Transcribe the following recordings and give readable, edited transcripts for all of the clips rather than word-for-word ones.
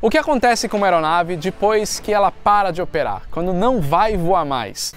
O que acontece com uma aeronave depois que ela para de operar, quando não vai voar mais?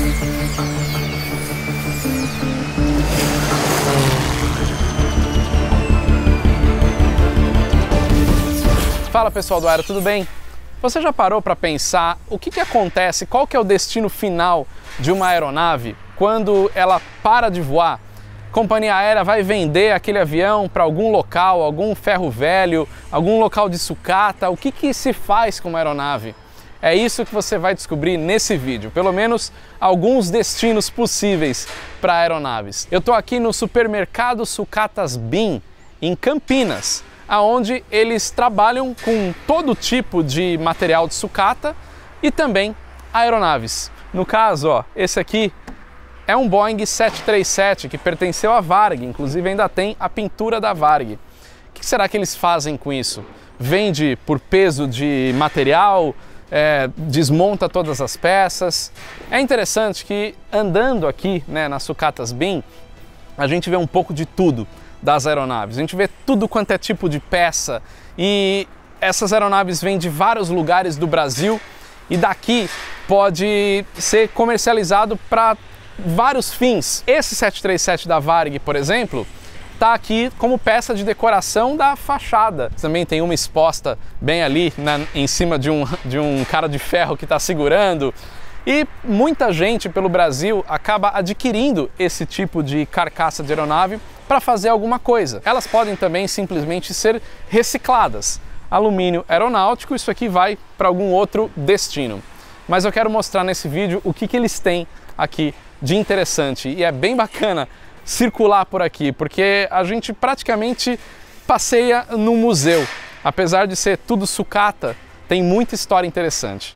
Fala pessoal do Aero, tudo bem? Você já parou para pensar o que acontece, qual que é o destino final de uma aeronave quando ela para de voar? A companhia aérea vai vender aquele avião para algum local, algum ferro velho, algum local de sucata? O que se faz com uma aeronave? É isso que você vai descobrir nesse vídeo, pelo menos alguns destinos possíveis para aeronaves. Eu estou aqui no supermercado Sucatas BIM, em Campinas, onde eles trabalham com todo tipo de material de sucata e também aeronaves. No caso, ó, esse aqui é um Boeing 737 que pertenceu à Varig, inclusive ainda tem a pintura da Varig. O que será que eles fazem com isso? Vende por peso de material, desmonta todas as peças. É interessante que andando aqui, né, nas Sucatas BIM, a gente vê um pouco de tudo das aeronaves. A gente vê tudo quanto é tipo de peça e essas aeronaves vêm de vários lugares do Brasil e daqui pode ser comercializado para vários fins. Esse 737 da Varig, por exemplo, está aqui como peça de decoração da fachada. Também tem uma exposta bem ali em cima de um cara de ferro que está segurando. E muita gente pelo Brasil acaba adquirindo esse tipo de carcaça de aeronave para fazer alguma coisa. Elas podem também simplesmente ser recicladas. Alumínio aeronáutico, isso aqui vai para algum outro destino. Mas eu quero mostrar nesse vídeo o que eles têm aqui de interessante. E é bem bacana circular por aqui, porque a gente praticamente passeia num museu. Apesar de ser tudo sucata, tem muita história interessante.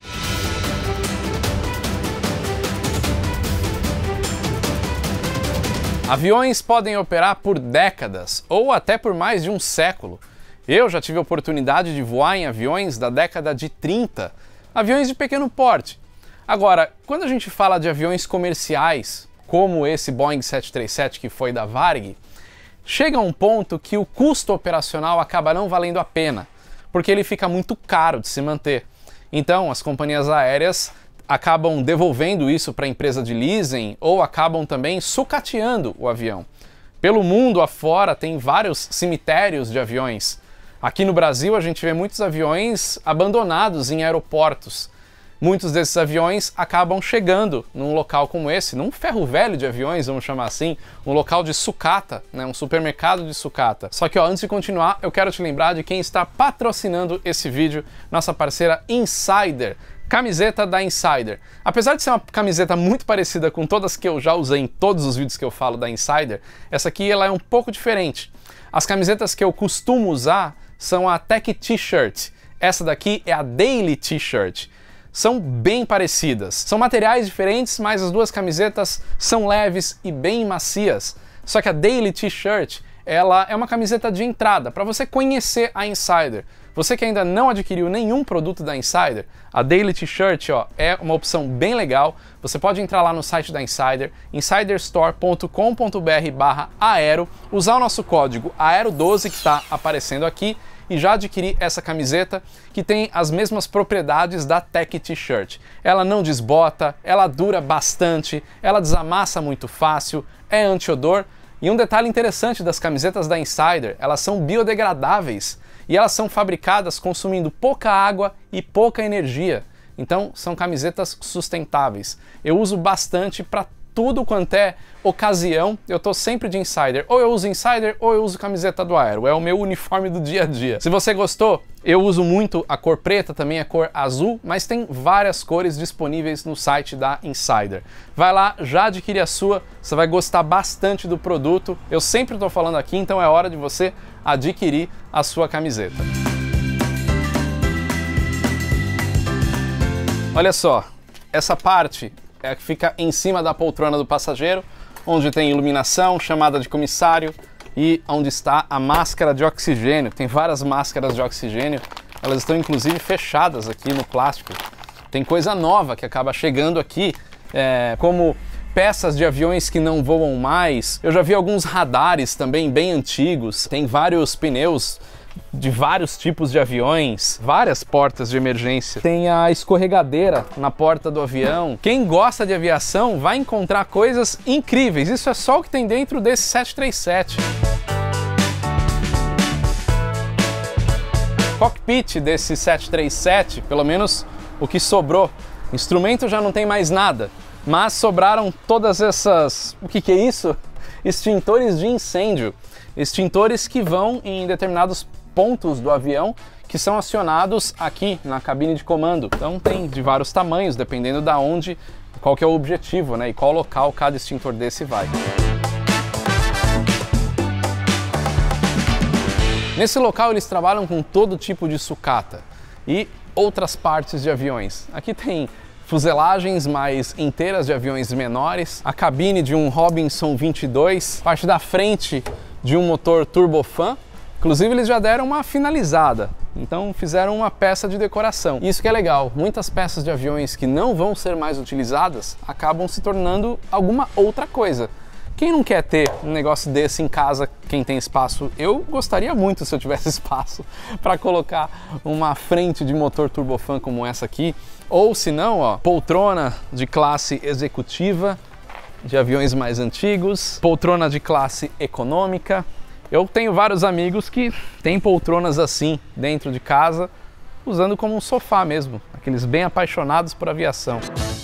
Aviões podem operar por décadas ou até por mais de um século. Eu já tive a oportunidade de voar em aviões da década de 30, aviões de pequeno porte. Agora, quando a gente fala de aviões comerciais, como esse Boeing 737 que foi da Varig, chega um ponto que o custo operacional acaba não valendo a pena, porque ele fica muito caro de se manter. Então, as companhias aéreas acabam devolvendo isso para a empresa de leasing ou acabam também sucateando o avião. Pelo mundo afora tem vários cemitérios de aviões. Aqui no Brasil a gente vê muitos aviões abandonados em aeroportos. Muitos desses aviões acabam chegando num local como esse, num ferro velho de aviões, vamos chamar assim, um local de sucata, né, um supermercado de sucata. Só que ó, antes de continuar, eu quero te lembrar de quem está patrocinando esse vídeo, nossa parceira Insider. Camiseta da Insider. Apesar de ser uma camiseta muito parecida com todas que eu já usei em todos os vídeos que eu falo da Insider, essa aqui ela é um pouco diferente. As camisetas que eu costumo usar são a Tech T-Shirt. Essa daqui é a Daily T-Shirt. São bem parecidas. São materiais diferentes, mas as duas camisetas são leves e bem macias. Só que a Daily T-Shirt, ela é uma camiseta de entrada para você conhecer a Insider. Você que ainda não adquiriu nenhum produto da Insider, a Daily T-Shirt é uma opção bem legal. Você pode entrar lá no site da Insider, insiderstore.com.br/aero, usar o nosso código AERO12 que está aparecendo aqui e já adquirir essa camiseta que tem as mesmas propriedades da Tech T-Shirt. Ela não desbota, ela dura bastante, ela desamassa muito fácil, é anti-odor. E um detalhe interessante das camisetas da Insider, elas são biodegradáveis e elas são fabricadas consumindo pouca água e pouca energia. Então são camisetas sustentáveis. Eu uso bastante para tudo quanto é ocasião, eu tô sempre de Insider. Ou eu uso Insider ou eu uso camiseta do Aero. É o meu uniforme do dia a dia. Se você gostou, eu uso muito a cor preta, também a cor azul, mas tem várias cores disponíveis no site da Insider. Vai lá, já adquire a sua, você vai gostar bastante do produto. Eu sempre tô falando aqui, então é hora de você adquirir a sua camiseta. Olha só, essa parte é a que fica em cima da poltrona do passageiro, onde tem iluminação, chamada de comissário e onde está a máscara de oxigênio. Tem várias máscaras de oxigênio, elas estão inclusive fechadas aqui no plástico. Tem coisa nova que acaba chegando aqui, como peças de aviões que não voam mais. Eu já vi alguns radares também bem antigos, tem vários pneus de vários tipos de aviões, várias portas de emergência. Tem a escorregadeira na porta do avião. Quem gosta de aviação vai encontrar coisas incríveis. Isso é só o que tem dentro desse 737. Cockpit desse 737, pelo menos o que sobrou. Instrumento já não tem mais nada, mas sobraram todas essas... O que é isso? Extintores de incêndio. Extintores que vão em determinados pontos do avião que são acionados aqui na cabine de comando. Então tem de vários tamanhos, dependendo da onde, qual que é o objetivo, né? E qual local cada extintor desse vai. Nesse local eles trabalham com todo tipo de sucata e outras partes de aviões. Aqui tem fuselagens mais inteiras de aviões menores, a cabine de um Robinson 22, parte da frente de um motor turbofan. Inclusive eles já deram uma finalizada, então fizeram uma peça de decoração. Isso que é legal, muitas peças de aviões que não vão ser mais utilizadas acabam se tornando alguma outra coisa. Quem não quer ter um negócio desse em casa, quem tem espaço? Eu gostaria muito se eu tivesse espaço para colocar uma frente de motor turbofan como essa aqui, ou se não, ó, poltrona de classe executiva, de aviões mais antigos, poltrona de classe econômica. Eu tenho vários amigos que têm poltronas assim dentro de casa, usando como um sofá mesmo, aqueles bem apaixonados por aviação.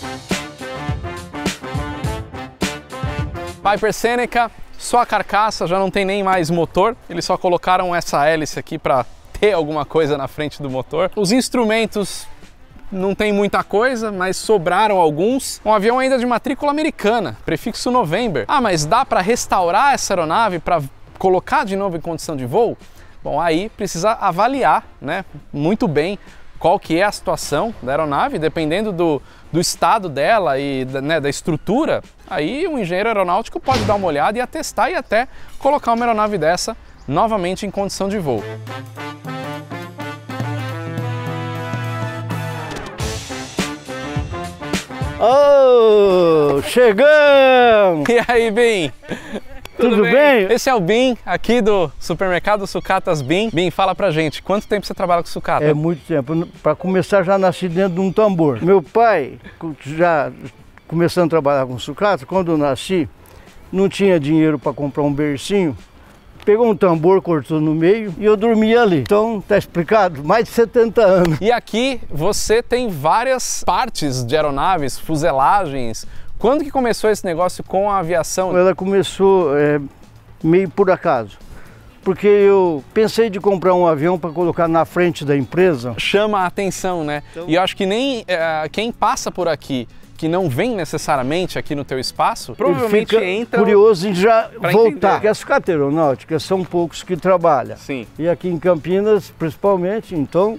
Piper Seneca, só a carcaça, já não tem nem mais motor, eles só colocaram essa hélice aqui para ter alguma coisa na frente do motor. Os instrumentos não tem muita coisa, mas sobraram alguns. Um avião ainda de matrícula americana, prefixo November. Ah, mas dá para restaurar essa aeronave para colocar de novo em condição de voo? Bom, aí precisa avaliar, né, muito bem qual que é a situação da aeronave, dependendo do estado dela e né, da estrutura. Aí o engenheiro aeronáutico pode dar uma olhada e atestar e até colocar uma aeronave dessa novamente em condição de voo. Oh, chegamos! E aí, Bim? Tudo bem? Esse é o Bim, aqui do supermercado Sucatas Bim. Bim, fala pra gente, quanto tempo você trabalha com sucata? É muito tempo. Para começar, já nasci dentro de um tambor. Meu pai, já começando a trabalhar com sucata, quando eu nasci, não tinha dinheiro para comprar um bercinho. Pegou um tambor, cortou no meio e eu dormia ali. Então, tá explicado? Mais de 70 anos. E aqui você tem várias partes de aeronaves, fuselagens. Quando que começou esse negócio com a aviação? Ela começou meio por acaso. Porque eu pensei de comprar um avião para colocar na frente da empresa. Chama a atenção, né? Então... E eu acho que nem quem passa por aqui, que não vem necessariamente aqui no teu espaço, provavelmente entra curioso em já voltar. Entender. Porque as sucatas aeronáuticas são poucos que trabalham. Sim. E aqui em Campinas, principalmente, então,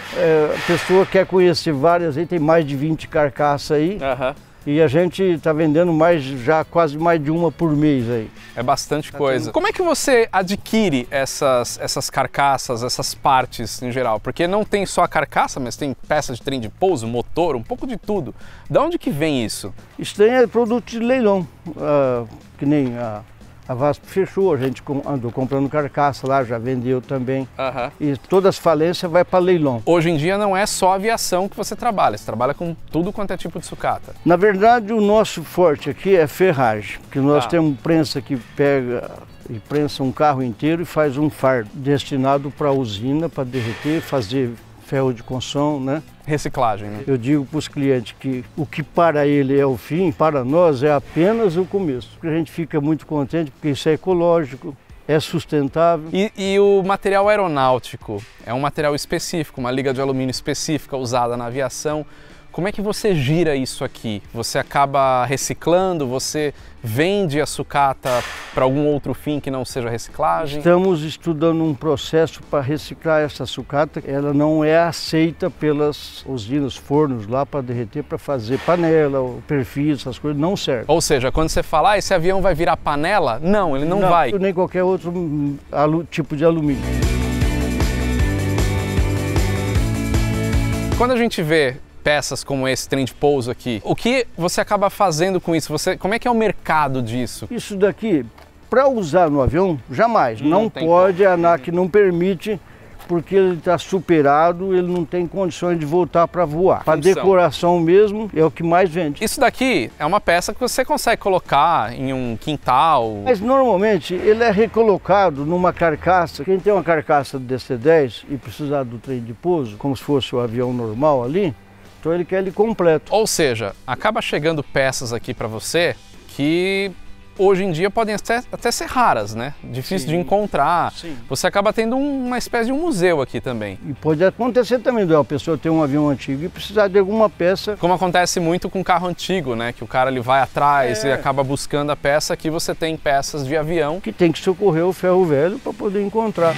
a pessoa quer conhecer várias, aí tem mais de 20 carcaças aí. E a gente está vendendo já quase mais de uma por mês aí. É bastante coisa. Como é que você adquire essas carcaças, essas partes em geral? Porque não tem só a carcaça, mas tem peça de trem de pouso, motor, um pouco de tudo. De onde que vem isso? Isso tem produto de leilão, que nem a VASP fechou, a gente andou comprando carcaça lá, já vendeu também. E todas as falências vai para leilão. Hoje em dia não é só aviação que você trabalha com tudo quanto é tipo de sucata. Na verdade, o nosso forte aqui é ferragem, porque nós temos prensa que pega e prensa um carro inteiro e faz um fardo destinado para a usina, para derreter, fazer ferro de construção, né? Reciclagem, né? Eu digo para os clientes que o que para ele é o fim, para nós é apenas o começo. A gente fica muito contente porque isso é ecológico, é sustentável. E o material aeronáutico é um material específico, uma liga de alumínio específica usada na aviação. Como é que você gira isso aqui? Você acaba reciclando? Você vende a sucata para algum outro fim que não seja reciclagem? Estamos estudando um processo para reciclar essa sucata. Ela não é aceita pelas usinas, fornos lá para derreter, para fazer panela, perfil, essas coisas, não serve. Ou seja, quando você fala, esse avião vai virar panela? Não, ele não vai. Nem qualquer outro tipo de alumínio. Quando a gente vê peças como esse trem de pouso aqui, o que você acaba fazendo com isso? Como é que é o mercado disso? Isso daqui, para usar no avião, jamais. Não pode, a ANAC não permite porque ele está superado, ele não tem condições de voltar para voar. Para Função. decoração mesmo, é o que mais vende. Isso daqui é uma peça que você consegue colocar em um quintal. Mas normalmente ele é recolocado numa carcaça. Quem tem uma carcaça do DC-10 e precisar do trem de pouso, como se fosse o avião normal ali, então ele quer ele completo. Ou seja, acaba chegando peças aqui para você que hoje em dia podem até ser raras, né? Difícil de encontrar. Sim. Você acaba tendo uma espécie de um museu aqui também. E pode acontecer também a pessoa ter um avião antigo e precisar de alguma peça. Como acontece muito com carro antigo, né? Que o cara ele vai atrás e acaba buscando a peça. Aqui você tem peças de avião. Que tem que socorrer o ferro velho para poder encontrar.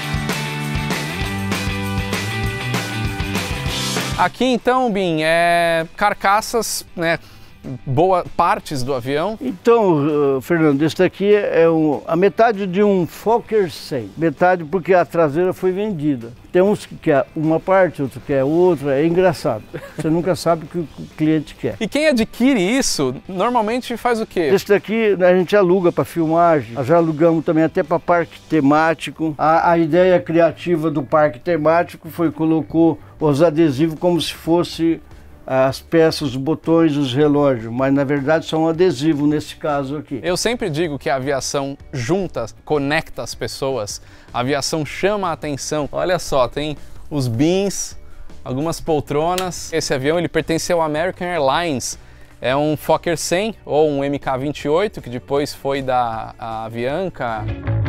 Aqui então, Bim, carcaças, né? Boa partes do avião. Então, Fernando, esse daqui é a metade de um Fokker 100. Metade porque a traseira foi vendida. Tem uns que quer uma parte, outro quer outra. É engraçado. Você nunca sabe o que o cliente quer. E quem adquire isso, normalmente faz o quê? Esse daqui a gente aluga para filmagem. Nós já alugamos também até para parque temático. A ideia criativa do parque temático colocou os adesivos como se fosse as peças, os botões, os relógios, mas na verdade são adesivos nesse caso aqui. Eu sempre digo que a aviação junta, conecta as pessoas, a aviação chama a atenção. Olha só, tem os bins, algumas poltronas. Esse avião ele pertence ao American Airlines, é um Fokker 100 ou um MK-28 que depois foi da Avianca.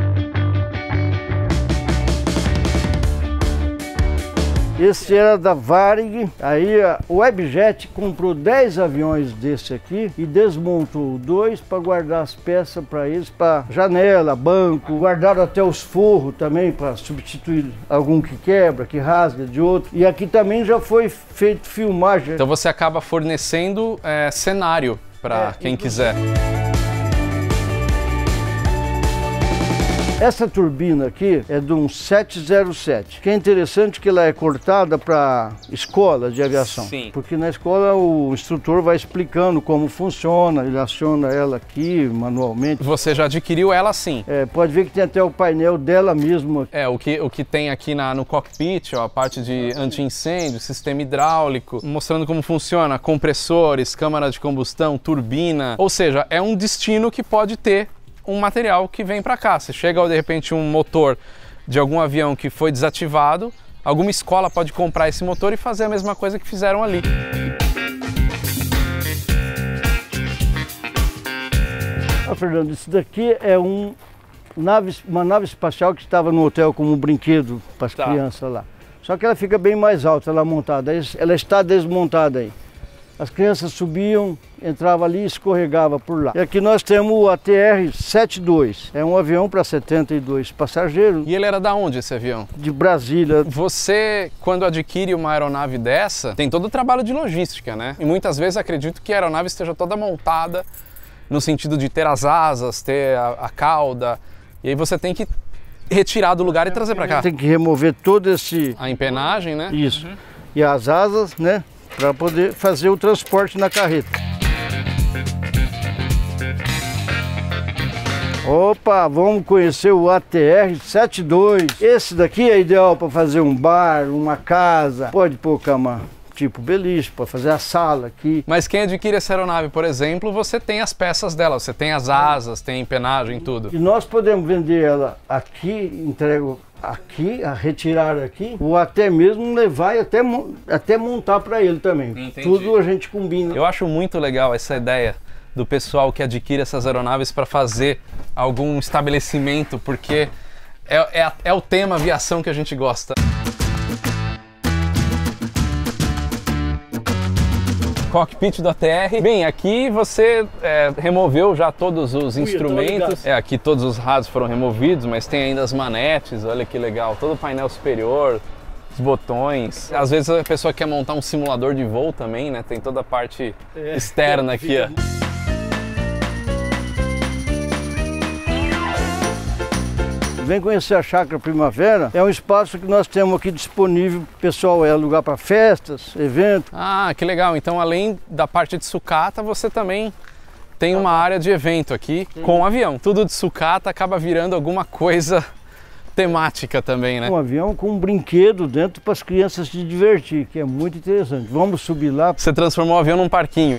Esse era da Varig, aí o Webjet comprou 10 aviões desse aqui e desmontou 2 para guardar as peças para eles, para janela, banco, guardaram até os forros também para substituir algum que quebra, que rasga de outro. E aqui também já foi feito filmagem. Então você acaba fornecendo cenário para quem quiser. Essa turbina aqui é de um 707, que é interessante que ela é cortada para escola de aviação. Sim. Porque na escola o instrutor vai explicando como funciona, ele aciona ela aqui manualmente. Você já adquiriu ela sim? Pode ver que tem até o painel dela mesmo. O que tem aqui no cockpit, ó, a parte de anti-incêndio, sistema hidráulico, mostrando como funciona, compressores, câmara de combustão, turbina. Ou seja, é um destino que pode ter um material que vem para cá. Se chega de repente um motor de algum avião que foi desativado, alguma escola pode comprar esse motor e fazer a mesma coisa que fizeram ali. Fernando, isso daqui é uma nave espacial que estava no hotel como um brinquedo para as crianças lá. Só que ela fica bem mais alta, ela montada, ela está desmontada aí. As crianças subiam, entravam ali e escorregavam por lá. E aqui nós temos o ATR-72. É um avião para 72 passageiros. E ele era da onde esse avião? De Brasília. Você, quando adquire uma aeronave dessa, tem todo o trabalho de logística, né? E muitas vezes acredito que a aeronave esteja toda montada no sentido de ter as asas, ter a cauda. E aí você tem que retirar do lugar e trazer para cá. Tem que remover todo esse... A empenagem, né? Isso. E as asas, né? Para poder fazer o transporte na carreta. Opa, vamos conhecer o ATR-72. Esse daqui é ideal para fazer um bar, uma casa. Pode pôr cama tipo beliche, para fazer a sala aqui. Mas quem adquire essa aeronave, por exemplo, você tem as peças dela, você tem as asas, tem empenagem, tudo. E nós podemos vender ela aqui, entrego aqui, a retirar aqui, ou até mesmo levar e até montar para ele também. Entendi. Tudo a gente combina. Eu acho muito legal essa ideia do pessoal que adquire essas aeronaves para fazer algum estabelecimento, porque é o tema aviação que a gente gosta. Cockpit do ATR. Bem, aqui você removeu já todos os instrumentos. Aqui todos os rádios foram removidos, mas tem ainda as manetes, olha que legal. Todo o painel superior, os botões. Às vezes a pessoa quer montar um simulador de voo também, né? Tem toda a parte externa aqui, ó. Vem conhecer a Chácara Primavera, é um espaço que nós temos aqui disponível, pessoal, é lugar para festas, eventos. Ah, que legal, então além da parte de sucata, você também tem uma área de evento aqui com avião. Tudo de sucata acaba virando alguma coisa temática também, né? Um avião com um brinquedo dentro para as crianças se divertir, que é muito interessante. Vamos subir lá. Você transformou o avião num parquinho.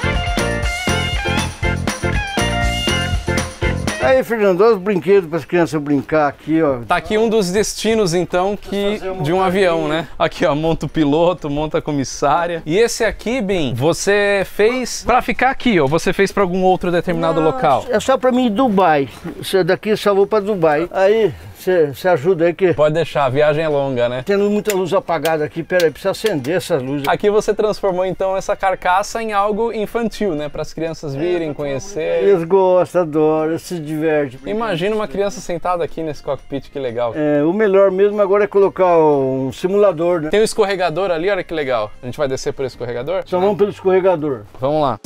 Aí, Fernando, olha os brinquedos para as crianças brincar aqui, ó. Tá aqui um dos destinos, então, de um avião, né? Aqui, ó, monta o piloto, monta a comissária. E esse aqui, Bim, você fez para ficar aqui, ou você fez para algum outro determinado local? É só para mim ir Dubai. Isso daqui eu só vou para Dubai. Aí, você ajuda aí que... Pode deixar, a viagem é longa, né? Tendo muita luz apagada aqui, peraí, precisa acender essas luzes. Aqui você transformou, então, essa carcaça em algo infantil, né? Para as crianças virem, conhecer. Eles gostam, adoram, se divertem. Imagina uma criança sentada aqui nesse cockpit, que legal. É, o melhor mesmo agora é colocar um simulador, né? Tem um escorregador ali, olha que legal. A gente vai descer por esse escorregador? Então vamos pelo escorregador. Vamos lá.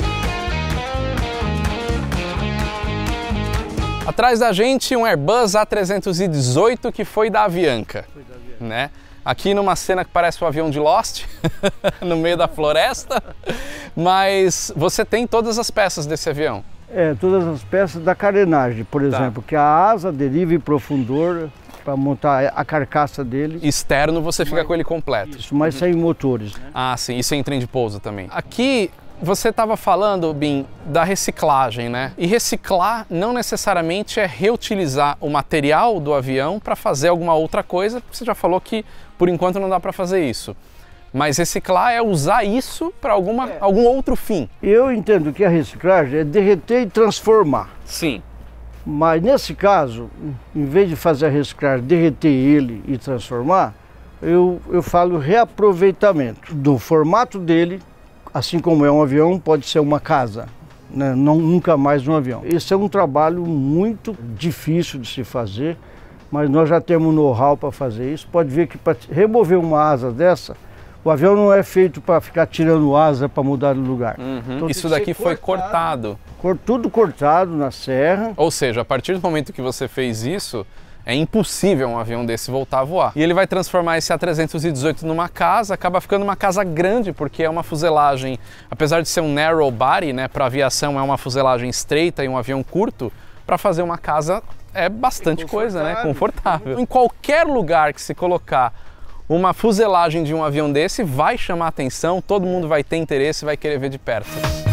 Atrás da gente um Airbus A318 que foi da Avianca, né? Aqui numa cena que parece um avião de Lost, no meio da floresta, mas você tem todas as peças desse avião. É, todas as peças da carenagem, por exemplo, que a asa, deriva e profundor, para montar a carcaça dele. Externo você fica com ele completo. Isso, mas sem motores, né? Ah, sim, isso é em trem de pouso também. Aqui você estava falando, Bim, da reciclagem, né? E reciclar não necessariamente é reutilizar o material do avião para fazer alguma outra coisa. Você já falou que por enquanto não dá para fazer isso. Mas reciclar é usar isso para algum outro fim. Eu entendo que a reciclagem é derreter e transformar. Sim. Mas nesse caso, em vez de fazer a reciclagem, derreter ele e transformar, eu falo reaproveitamento do formato dele. Assim como é um avião, pode ser uma casa, né? Nunca mais um avião. Esse é um trabalho muito difícil de se fazer, mas nós já temos know-how para fazer isso. Pode ver que para remover uma asa dessa, o avião não é feito para ficar tirando asa para mudar de lugar. Então, isso daqui foi cortado. Tudo cortado na serra. Ou seja, a partir do momento que você fez isso, é impossível um avião desse voltar a voar. E ele vai transformar esse A318 numa casa, acaba ficando uma casa grande, porque é uma fuselagem, apesar de ser um narrow body, né, para aviação é uma fuselagem estreita e um avião curto, para fazer uma casa é bastante coisa, né, confortável. Em qualquer lugar que se colocar uma fuselagem de um avião desse, vai chamar atenção, todo mundo vai ter interesse, vai querer ver de perto.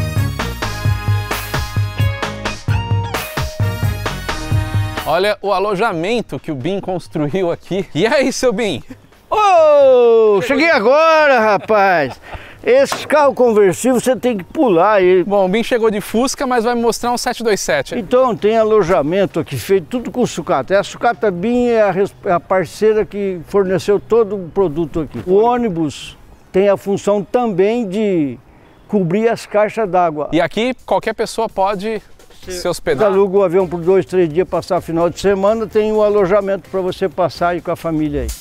Olha o alojamento que o Bim construiu aqui. E aí, seu Bim? Oh, cheguei agora, rapaz! Esse carro conversível você tem que pular ele. Bom, o Bim chegou de Fusca, mas vai me mostrar um 727. Então tem alojamento aqui feito tudo com sucata. A sucata Bim é a parceira que forneceu todo o produto aqui. O ônibus tem a função também de cobrir as caixas d'água. E aqui qualquer pessoa pode se hospedar. Aluga o avião por 2, 3 dias, passar final de semana, tem o alojamento para você passar aí com a família aí.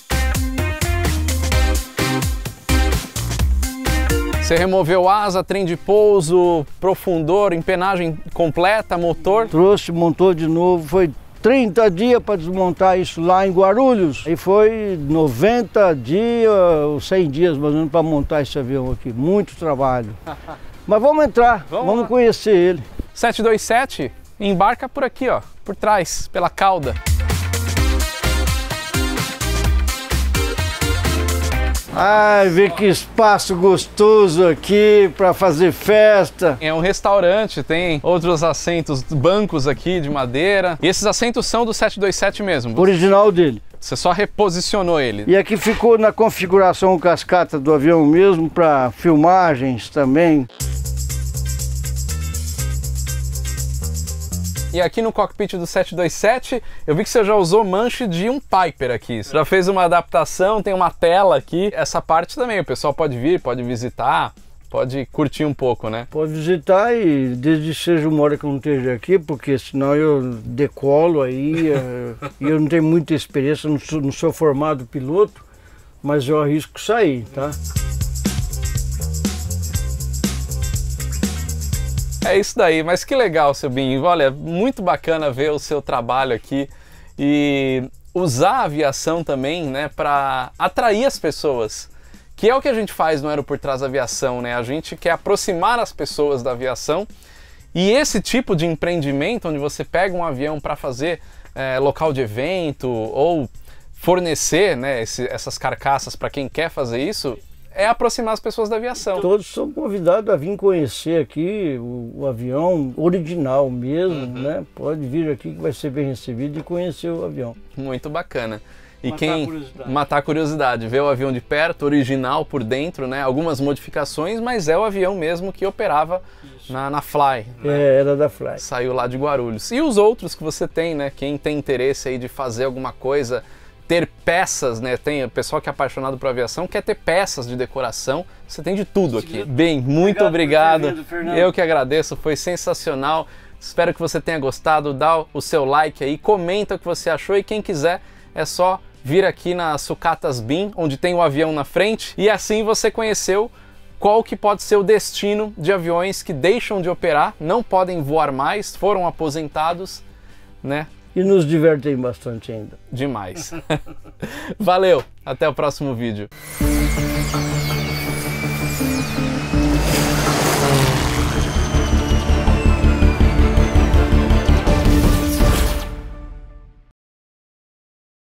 Você removeu asa, trem de pouso, profundor, empenagem completa, motor? Trouxe, montou de novo, foi 30 dias para desmontar isso lá em Guarulhos. E foi 90 dias ou 100 dias mais ou menos para montar esse avião aqui. Muito trabalho. Mas vamos entrar, vamos conhecer ele. 727 embarca por aqui, ó, por trás, pela cauda. Ai, vê que espaço gostoso aqui para fazer festa. É um restaurante, tem outros assentos, bancos aqui de madeira. E esses assentos são do 727 mesmo? Original dele. Você só reposicionou ele. E aqui ficou na configuração cascata do avião mesmo, para filmagens também. E aqui no cockpit do 727, eu vi que você já usou manche de um Piper aqui. Você já fez uma adaptação, tem uma tela aqui. Essa parte também, o pessoal pode vir, pode visitar, pode curtir um pouco, né? Pode visitar e desde que seja uma hora que eu não esteja aqui, porque senão eu decolo aí e eu não tenho muita experiência, não sou formado piloto, mas eu arrisco sair, tá? É isso daí, mas que legal, seu Bim. Olha, muito bacana ver o seu trabalho aqui e usar a aviação também, né, para atrair as pessoas, que é o que a gente faz no Aero por Trás da Aviação, né? A gente quer aproximar as pessoas da aviação e esse tipo de empreendimento, onde você pega um avião para fazer local de evento ou fornecer, né, essas carcaças para quem quer fazer isso, é aproximar as pessoas da aviação. Todos são convidados a vir conhecer aqui o avião original mesmo, né? Pode vir aqui que vai ser bem recebido e conhecer o avião. Muito bacana. E Matar a curiosidade, ver o avião de perto, original por dentro, né? Algumas modificações, mas é o avião mesmo que operava na Fly. Né? Era da Fly. Saiu lá de Guarulhos. E os outros que você tem, né? Quem tem interesse aí de fazer alguma coisa, ter peças, né? Tem o pessoal que é apaixonado por aviação, quer ter peças de decoração. Você tem de tudo aqui. Bem, muito obrigado. Eu que agradeço, foi sensacional. Espero que você tenha gostado. Dá o seu like aí, comenta o que você achou e quem quiser é só vir aqui na Sucatas BIM, onde tem o avião na frente, e assim você conheceu qual que pode ser o destino de aviões que deixam de operar, não podem voar mais, foram aposentados, né? E nos divertem bastante ainda. Demais. Valeu, até o próximo vídeo.